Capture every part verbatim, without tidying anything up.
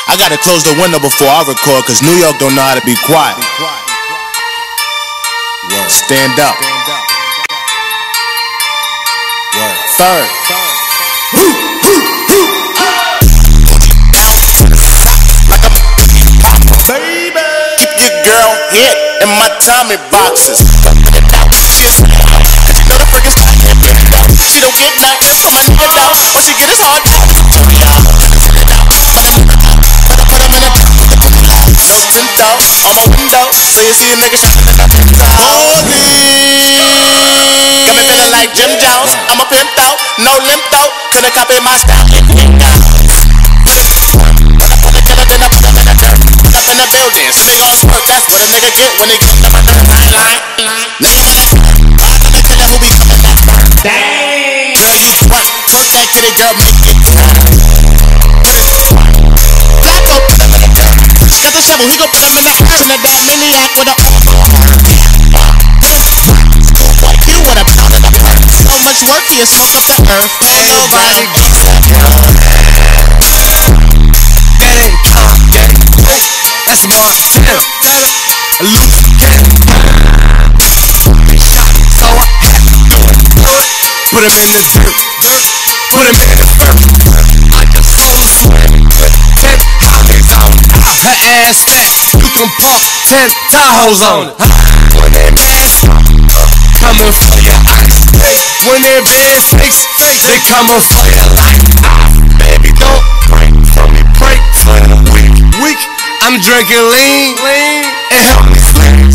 I gotta close the window before I record, cause New York don't know how to be quiet. Stand up. Third. Baby, keep your girl hit in my Tommy boxes. She's know the freaking style. She don't get nothing from a nigga though. All she get is hard. Tinto on my window, so you see a nigga shooting at the tinto. Holy, got me feeling like Jim Jones. I'm a pimped out, no limp though. Couldn't copy my style. Up in the building, so they gon' squirt. That's what a nigga get when he get up on the line. Nigga wanna I got a killer who be coming that burn. Dang, girl you twerk, twerk that kitty girl, make it turn. Black up. Got the shovel, he gon' put him in the earth. And a bad maniac with a you wanna pound in the earth. So much work, he'll smoke up the earth. Ain't nobody gets that girl. That ain't count, gang. That's Montana. A loose gang. Shot, so I had to do it. Put him in the dirt, dirt. Put him in the dirt. Like a solar swing. Ten houses on it. Her ass fat, you can park ten Tahoes on it. When that ass coming for your ice. When that bad fakes, they coming for your life. Baby, don't break for me, break for the weak. Weak, I'm drinking lean, lean, and help me flex.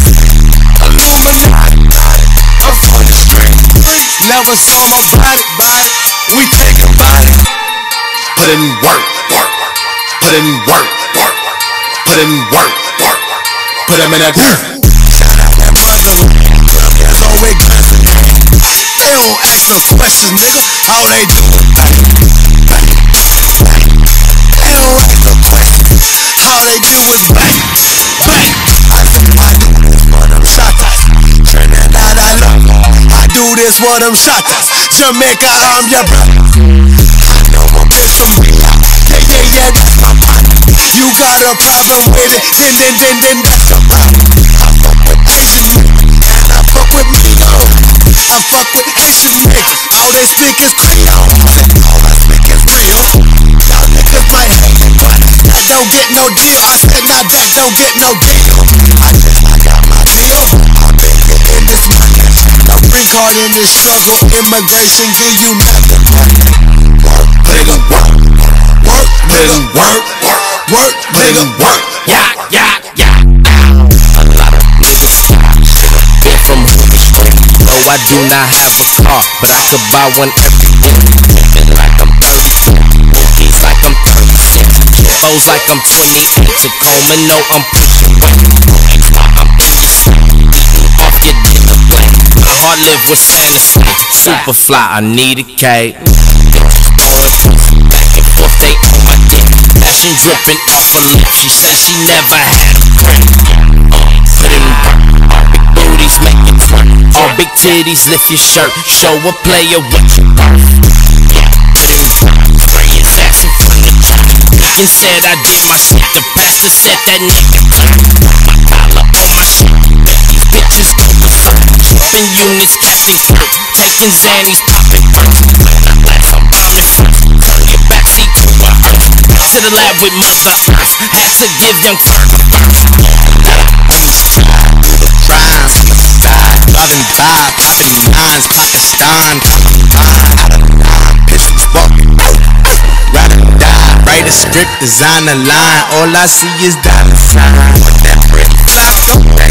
Illuminati, I'm from the street. Never saw my body, body. We take a body. Put in work, work, put in work, work. Put in work, work, put him in that dirt. Shout out that brother, there's always guns in there. They don't ask no questions, nigga. All they do is bang, bang, bang. They don't ask no questions. All they do is bang, bang. I do, I do this for them shotters. Trinidad, I love I do this for them shotters. Jamaica, I'm your brother. I know I'm bitch from Riyadh. Yeah, yeah, yeah, that's my partner. You got a problem with it, then, then, then, then that's your problem. I fuck with Asian niggas, and I fuck with Migos. I fuck with Asian niggas, all they speak is Creole. All I speak is real. Y'all niggas might hate me, but that don't get no deal. I said now that don't get no deal. I just, I got my deal. I've been getting this money. No green card in this struggle. Immigration give you nothing. Work, nigga, work. Work, nigga, work, work. Work, nigga, work. Yeah, yeah, yeah. A lot of niggas been from Hoover Street. No, I do not have a car, but I could buy one every week. Living like I'm thirty-two, movies like I'm thirty-six, clothes like I'm twenty-eight. Tacoma, no, I'm pushing weight. I'm in your sleep, eating off your dinner plate. My heart live with Santa Sleep. Super fly, I need a cake. Bitches throwing pussy back and forth, they on my dick. Passion dripping off her lip. She says she never had a friend. Put in work. All big booties make it twerk. All big titties lift your shirt. Show a player what you worth. Yeah, put in work. Spray his ass in front of church. Deacon said I did my shit. The pastor said that nigga clean. My collar on my shit. Bet these bitches go berserk. Dropping units, catching flirt. Taking Xannies, popping burns. When I blast, I'm bombing first. Turn your backseat to a hearse. To the lab with Mother Earth. Had to give young Ferg a birth. Do the drive, driving by, popping nines, Pakistan, out of nine, pistols walking, ride and die. Write a script, design a line. All I see is diamond sign. With that pretty fly,